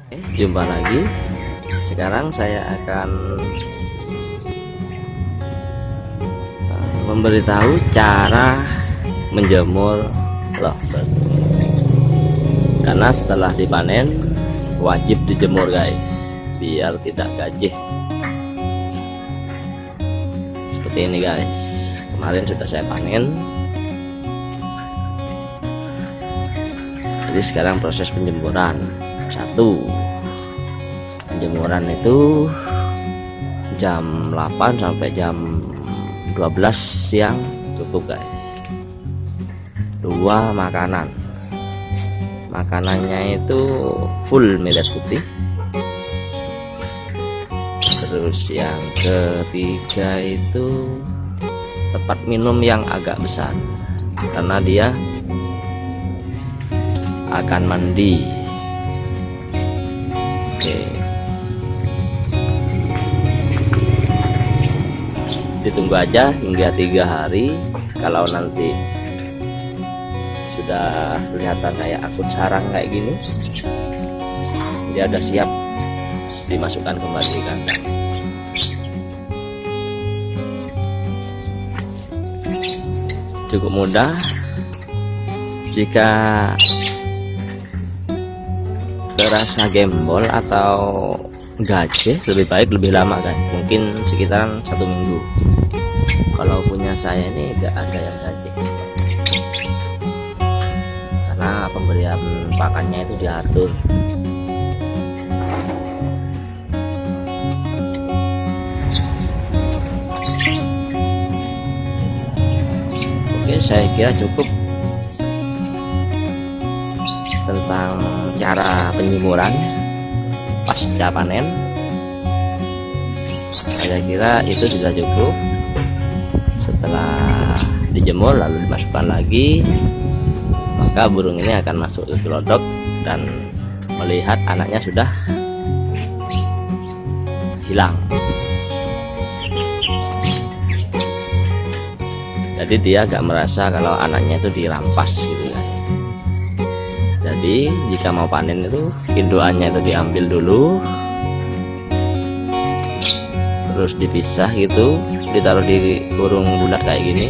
Jumpa lagi. Sekarang saya akan memberitahu cara menjemur lovebird. Karena setelah dipanen wajib dijemur guys, biar tidak gajih. Seperti ini guys. Kemarin sudah saya panen. Jadi sekarang proses penjemuran. Satu, penjemuran itu jam 8 sampai jam 12 siang cukup guys. Dua, makanannya itu full melet putih. Terus yang ketiga itu tempat minum yang agak besar, karena dia akan mandi. Oke, ditunggu aja hingga 3 hari. Kalau nanti sudah kelihatan kayak akut sarang kayak gini, dia udah siap dimasukkan kembali ke kandang. Cukup mudah. Jika terasa gembol atau gajah, lebih baik lebih lama kan, mungkin sekitaran 1 minggu. Kalau punya saya ini gak ada yang gajah, karena pemberian pakannya itu diatur. Oke, saya kira cukup tentang cara penjemuran pasca panen. Saya kira itu sudah cukup. Setelah dijemur lalu dimasukkan lagi, maka burung ini akan masuk ke gelodok dan melihat anaknya sudah hilang. Jadi dia agak merasa kalau anaknya itu dirampas gitu kan. Jadi jika mau panen itu indukannya itu diambil dulu, terus dipisah gitu, ditaruh di kurung bulat kayak gini.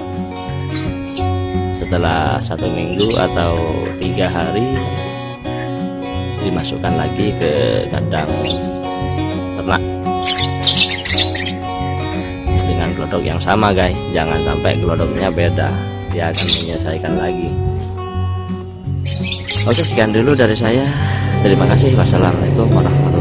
Setelah 1 minggu atau 3 hari dimasukkan lagi ke kandang ternak dengan gelodok yang sama guys. Jangan sampai gelodoknya beda, dia akan menyelesaikan lagi. Oke, sekian dulu dari saya. Terima kasih. Wassalamualaikum warahmatullahi wabarakatuh.